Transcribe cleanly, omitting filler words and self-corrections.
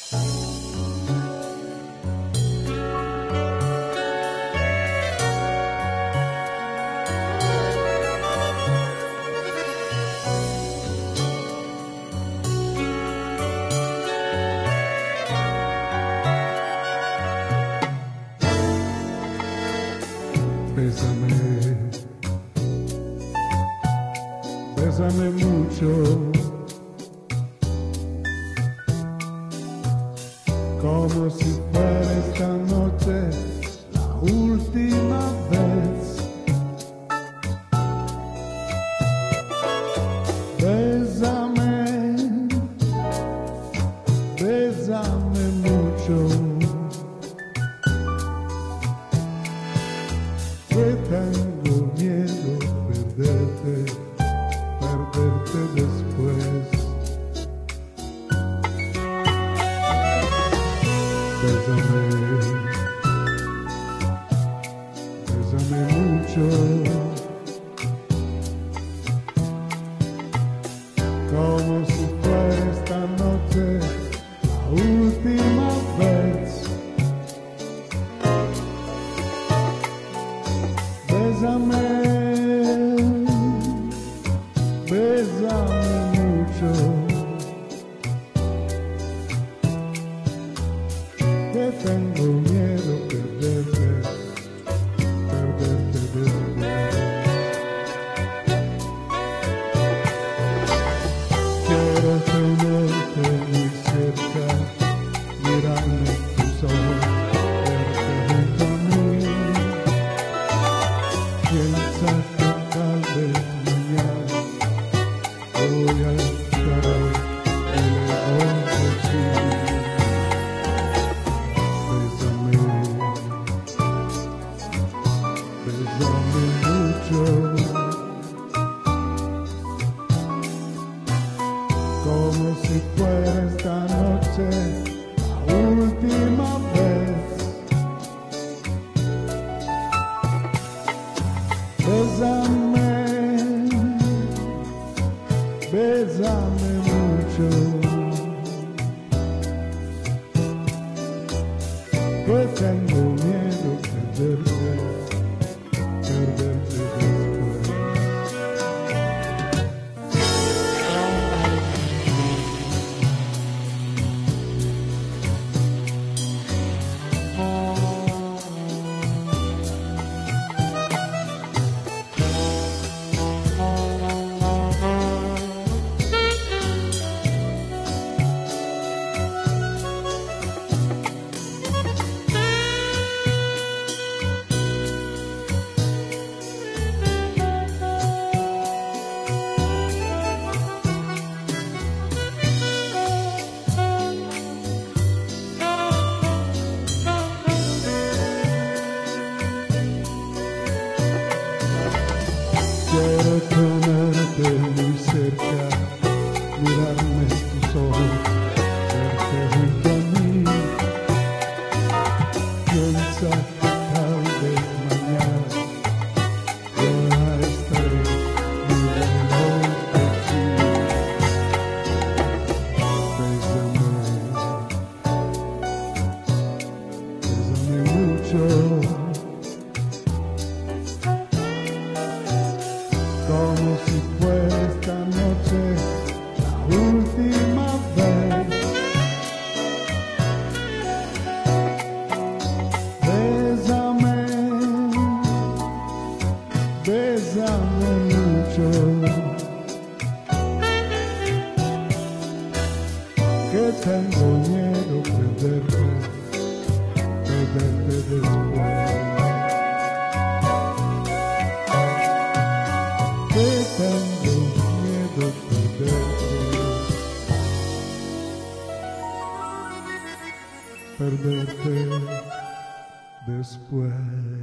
Bésame, bésame mucho, como si fuera esta noche la última vez. Bésame, bésame mucho, que tengo miedo perderte después. Bésame, bésame mucho, como si fuera esta noche la última vez. Bésame, bésame mucho, que tengo miedo perderte después. Quiero tenerte muy cerca, mirarme en tus ojos, verte junto a mí. Piensa que tal vez mañana voy a estar lejos de ti. Bésame, bésame mucho, como si fuera esta noche la última vez. Bésame, bésame mucho, que tengo miedo perderte después. Quiero tenerte muy cerca, mirarme en tus ojos, verte junto a mí. Piensa que tal vez mañana yo estaré muy lejos de ti. Bésame, bésame mucho, como si fuera esta noche la última vez. Bésame, bésame mucho, que tengo miedo perderte después. Que tengo miedo perderte después.